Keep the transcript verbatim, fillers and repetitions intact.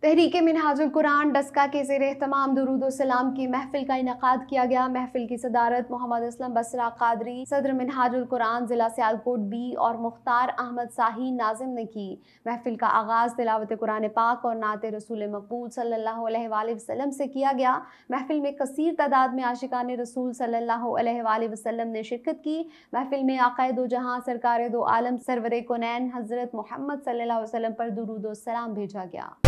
तहरीके मिनहाजुल कुरान डस्का के ज़ेर एहतमाम दुरूद सलाम की महफिल का इनकाद किया गया। महफिल की सदारत मोहम्मद असलम बसरा कादरी, सदर मिनहाजुल कुरान ज़िला सियालकोट बी और मुख्तार अहमद शाही नाजिम ने की। महफिल का आगाज़ तिलावत कुरान पाक और नात रसूल मकबूल सल्लल्लाहु अलैहि वसल्लम से किया गया। महफिल में कसीर तादाद में आशिकान रसूल सल्लल्लाहु अलैहि वसल्लम ने शिरकत की। महफिल में आक़ाए दो जहां सरकार दो आलम सरवरे कोनैन हज़रत मोहम्मद सल्लल्लाहु अलैहि वसल्लम पर दुरूद सलाम भेजा गया।